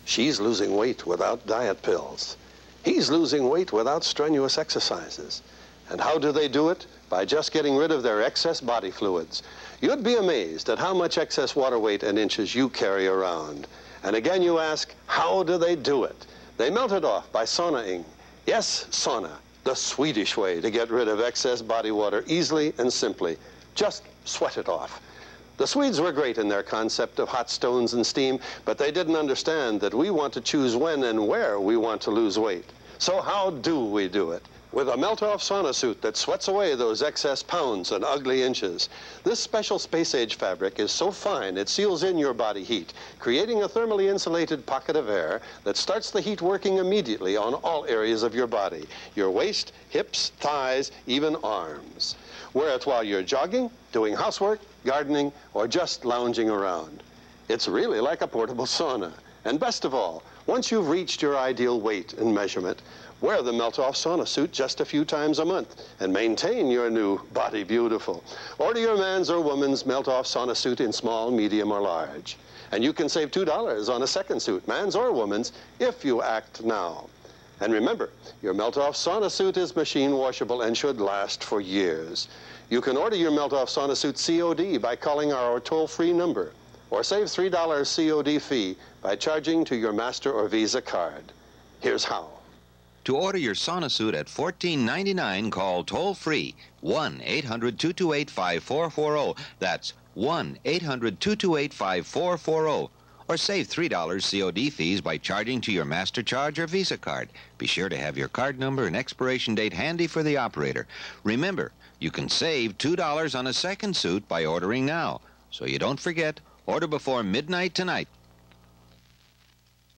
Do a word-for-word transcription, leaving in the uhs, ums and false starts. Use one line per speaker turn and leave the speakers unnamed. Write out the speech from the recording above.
She's losing weight without diet pills. He's losing weight without strenuous exercises. And how do they do it? By just getting rid of their excess body fluids. You'd be amazed at how much excess water weight and inches you carry around. And again you ask, how do they do it? They melt it off by saunaing. Yes, sauna, the Swedish way to get rid of excess body water easily and simply. Just sweat it off. The Swedes were great in their concept of hot stones and steam, but they didn't understand that we want to choose when and where we want to lose weight. So how do we do it? With a melt-off sauna suit that sweats away those excess pounds and ugly inches. This special space-age fabric is so fine it seals in your body heat, creating a thermally insulated pocket of air that starts the heat working immediately on all areas of your body, your waist, hips, thighs, even arms. Wear it while you're jogging, doing housework, gardening, or just lounging around. It's really like a portable sauna. And best of all, once you've reached your ideal weight and measurement, wear the melt-off sauna suit just a few times a month and maintain your new body beautiful. Order your man's or woman's melt-off sauna suit in small, medium, or large. And you can save two dollars on a second suit, man's or woman's, if you act now. And remember, your melt-off sauna suit is machine washable and should last for years. You can order your melt-off sauna suit C O D by calling our toll-free number, or save three dollars C O D fee by charging to your Master or Visa card. Here's how.
To order your sauna suit at fourteen ninety-nine, call toll-free one eight hundred, two two eight, five four four zero. That's one eight hundred, two two eight, five four four zero. Or save three dollars C O D fees by charging to your MasterCharge or Visa card. Be sure to have your card number and expiration date handy for the operator. Remember, you can save two dollars on a second suit by ordering now. So you don't forget, order before midnight tonight.